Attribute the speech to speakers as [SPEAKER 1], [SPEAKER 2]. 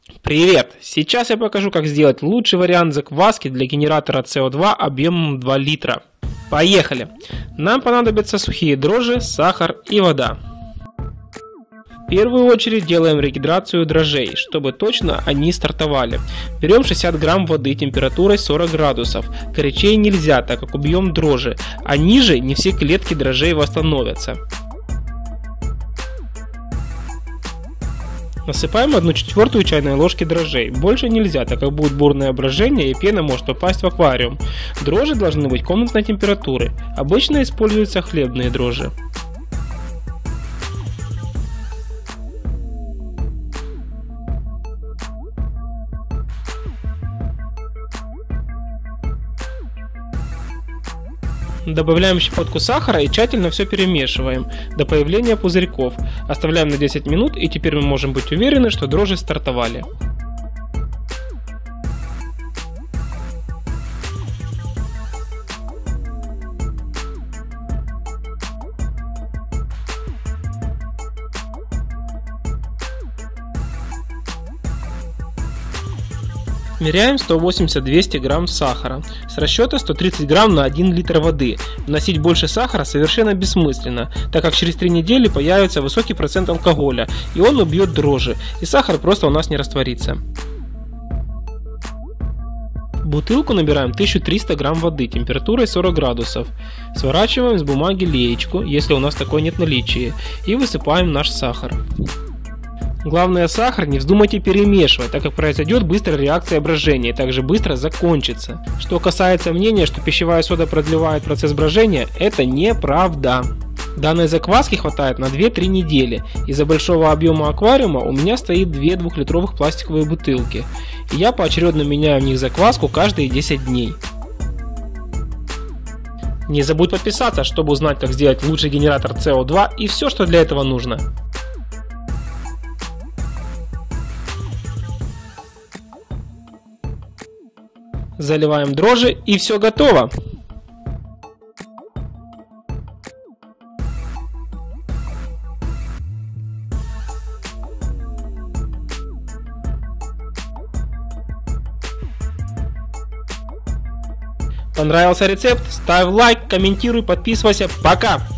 [SPEAKER 1] Привет! Сейчас я покажу, как сделать лучший вариант закваски для генератора CO2 объемом 2 литра. Поехали! Нам понадобятся сухие дрожжи, сахар и вода. В первую очередь делаем регидрацию дрожжей, чтобы точно они стартовали. Берем 60 грамм воды температурой 40 градусов. Горячее нельзя, так как убьем дрожжи, а ниже не все клетки дрожжей восстановятся. Насыпаем 1/4 чайной ложки дрожжей. Больше нельзя, так как будет бурное брожение и пена может попасть в аквариум. Дрожжи должны быть комнатной температуры. Обычно используются хлебные дрожжи. Добавляем щепотку сахара и тщательно все перемешиваем до появления пузырьков. Оставляем на 10 минут, и теперь мы можем быть уверены, что дрожжи стартовали. Меряем 180-200 грамм сахара. С расчета 130 грамм на 1 литр воды. Вносить больше сахара совершенно бессмысленно, так как через 3 недели появится высокий процент алкоголя, и он убьет дрожжи, и сахар просто у нас не растворится. В бутылку набираем 1300 грамм воды температурой 40 градусов. Сворачиваем с бумаги леечку, если у нас такой нет в наличии, и высыпаем наш сахар. Главное, сахар не вздумайте перемешивать, так как произойдет быстрая реакция брожения и также быстро закончится. Что касается мнения, что пищевая сода продлевает процесс брожения, это неправда. Данной закваски хватает на 2-3 недели. Из-за большого объема аквариума у меня стоит 2 2-литровых пластиковые бутылки, и я поочередно меняю в них закваску каждые 10 дней. Не забудь подписаться, чтобы узнать, как сделать лучший генератор CO2 и все, что для этого нужно. Заливаем дрожжи, и все готово. Понравился рецепт? Ставь лайк, комментируй, подписывайся. Пока!